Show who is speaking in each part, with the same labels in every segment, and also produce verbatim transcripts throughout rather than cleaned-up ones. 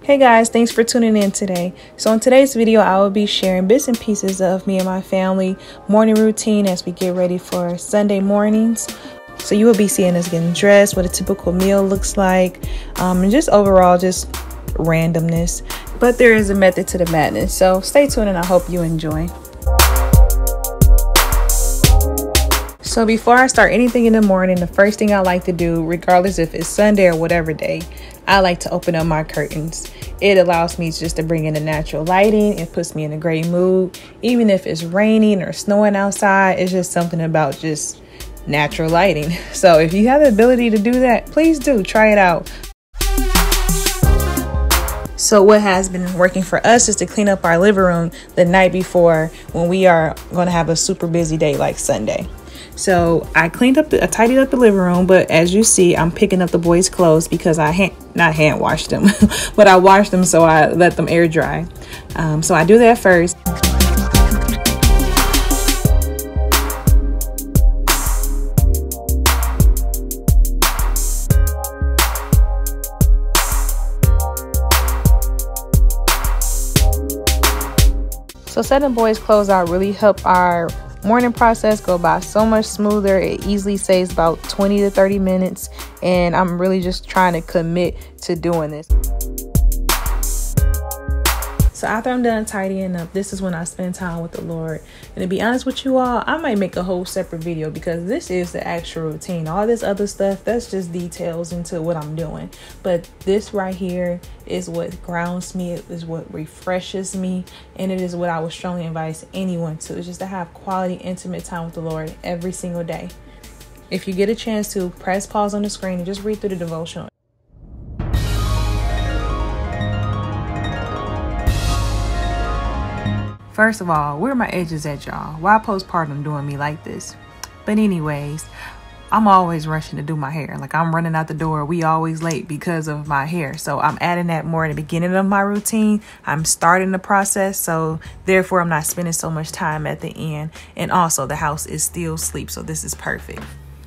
Speaker 1: Hey guys, thanks for tuning in today. So in today's video, I will be sharing bits and pieces of me and my family morning routine as we get ready for Sunday mornings. So you will be seeing us getting dressed, what a typical meal looks like, um, and just overall just randomness. But there is a method to the madness, so stay tuned and I hope you enjoy. So before I start anything in the morning, the first thing I like to do, regardless if it's Sunday or whatever day, I like to open up my curtains. It allows me just to bring in the natural lighting. It puts me in a great mood. Even if it's raining or snowing outside, it's just something about just natural lighting. So if you have the ability to do that, please do try it out. So what has been working for us is to clean up our living room the night before when we are going to have a super busy day like Sunday. So I cleaned up, the, I tidied up the living room, but as you see, I'm picking up the boys' clothes because I hand, not hand washed them, but I washed them so I let them air dry. Um, so I do that first. So setting boys' clothes out really help our morning process go by so much smoother. It easily saves about twenty to thirty minutes, and I'm really just trying to commit to doing this. So after I'm done tidying up, this is when I spend time with the Lord. And to be honest with you all, I might make a whole separate video because this is the actual routine. All this other stuff, that's just details into what I'm doing. But this right here is what grounds me. It is what refreshes me. And it is what I would strongly advise anyone to. It's just to have quality, intimate time with the Lord every single day. If you get a chance to, press pause on the screen and just read through the devotional. First of all, where are my edges at, y'all? Why postpartum doing me like this? But anyways, I'm always rushing to do my hair. Like I'm running out the door. We always late because of my hair. So I'm adding that more in the beginning of my routine. I'm starting the process. So therefore, I'm not spending so much time at the end. And also the house is still asleep. So this is perfect.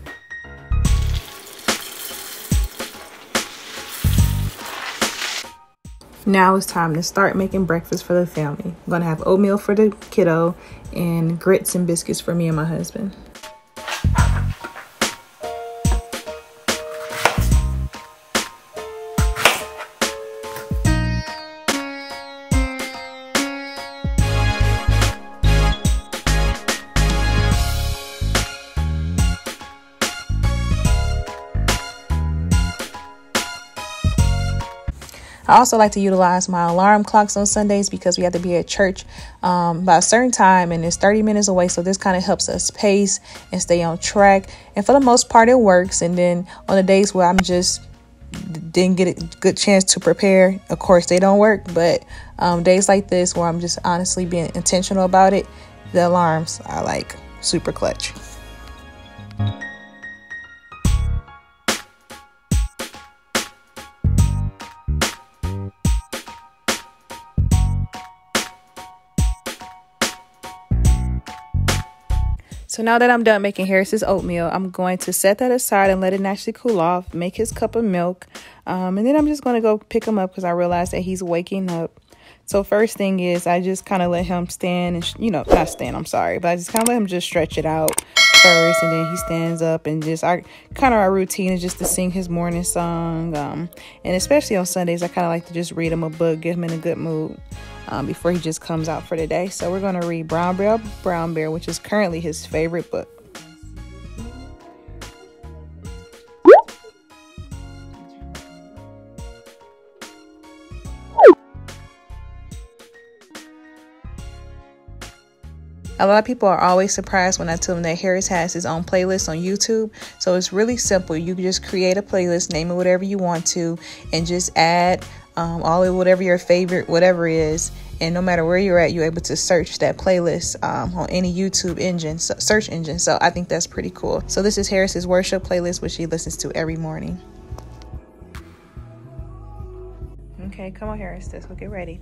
Speaker 1: Now it's time to start making breakfast for the family. I'm gonna have oatmeal for the kiddo and grits and biscuits for me and my husband. I also like to utilize my alarm clocks on Sundays because we have to be at church um, by a certain time and it's thirty minutes away. So this kind of helps us pace and stay on track. And for the most part, it works. And then on the days where I'm just didn't get a good chance to prepare, of course, they don't work. But um, days like this where I'm just honestly being intentional about it, the alarms are like super clutch. So now that I'm done making Harris's oatmeal, I'm going to set that aside and let it naturally cool off, make his cup of milk. Um, and then I'm just going to go pick him up because I realize that he's waking up. So first thing is I just kind of let him stand and, you know, not stand, I'm sorry, but I just kind of let him just stretch it out first. And then he stands up and just, I kind of our routine is just to sing his morning song. Um, and especially on Sundays, I kind of like to just read him a book, get him in a good mood. Um, before he just comes out for the day. So we're going to read Brown Bear, Brown Bear, which is currently his favorite book. A lot of people are always surprised when I tell them that Harris has his own playlist on YouTube. So it's really simple. You can just create a playlist, name it whatever you want to, and just add um, all of whatever your favorite, whatever is. And no matter where you're at, you're able to search that playlist um, on any YouTube engine, so search engine. So I think that's pretty cool. So this is Harris's worship playlist, which he listens to every morning. Okay, come on, Harris. Let's go get ready.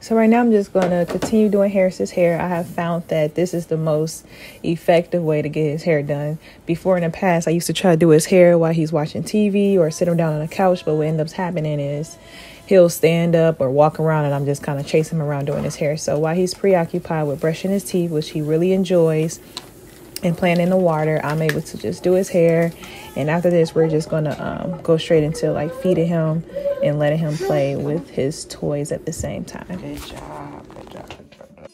Speaker 1: So right now I'm just going to continue doing Harris's hair. I have found that this is the most effective way to get his hair done. Before in the past, I used to try to do his hair while he's watching T V or sit him down on the couch. But what ends up happening is he'll stand up or walk around and I'm just kind of chasing him around doing his hair. So while he's preoccupied with brushing his teeth, which he really enjoys, and playing in the water, I'm able to just do his hair. And after this, we're just going to um, go straight into like feeding him and letting him play with his toys at the same time. Good job. Good job. Good job.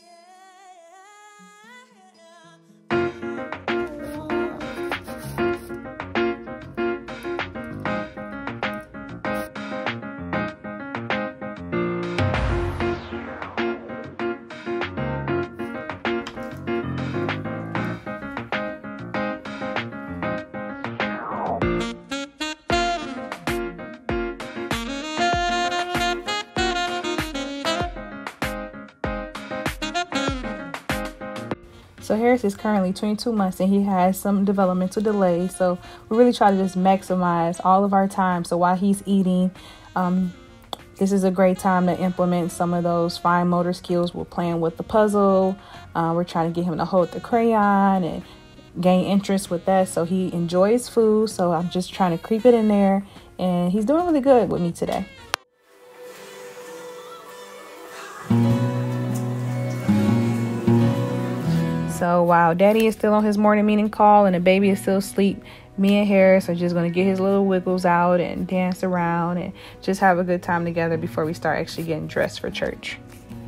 Speaker 1: So Harris is currently twenty-two months and he has some developmental delays. So we really try to just maximize all of our time. So while he's eating, um, this is a great time to implement some of those fine motor skills. We're playing with the puzzle. Uh, we're trying to get him to hold the crayon and gain interest with that so he enjoys food. So I'm just trying to creep it in there, and he's doing really good with me today. So while daddy is still on his morning meeting call and the baby is still asleep, me and Harris are just going to get his little wiggles out and dance around and just have a good time together before we start actually getting dressed for church.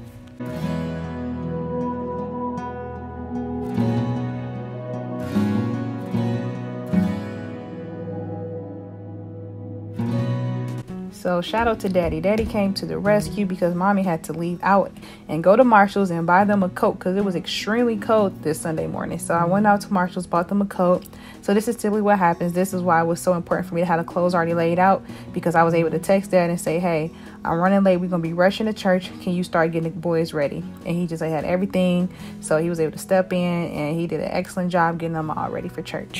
Speaker 1: So shout out to daddy. Daddy came to the rescue because mommy had to leave out and go to Marshall's and buy them a coat because it was extremely cold this Sunday morning. So I went out to Marshall's, bought them a coat. So this is typically what happens. This is why it was so important for me to have the clothes already laid out, because I was able to text dad and say, hey, I'm running late. We're going to be rushing to church. Can you start getting the boys ready? And he just like, had everything. So he was able to step in and he did an excellent job getting them all ready for church.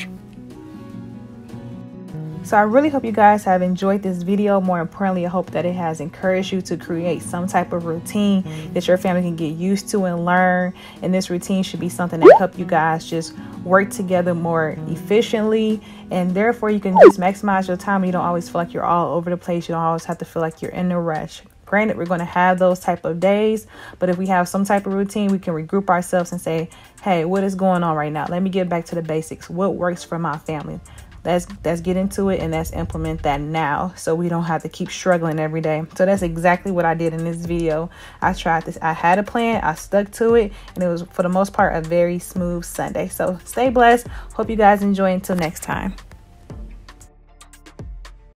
Speaker 1: So I really hope you guys have enjoyed this video. More importantly, I hope that it has encouraged you to create some type of routine that your family can get used to and learn. And this routine should be something that help you guys just work together more efficiently. And therefore, you can just maximize your time. You don't always feel like you're all over the place. You don't always have to feel like you're in a rush. Granted, we're going to have those type of days, but if we have some type of routine, we can regroup ourselves and say, hey, what is going on right now? Let me get back to the basics. What works for my family? Let's, let's get into it and let's implement that now so we don't have to keep struggling every day. So that's exactly what I did in this video. I tried this. I had a plan. I stuck to it. And it was, for the most part, a very smooth Sunday. So stay blessed. Hope you guys enjoy. Until next time.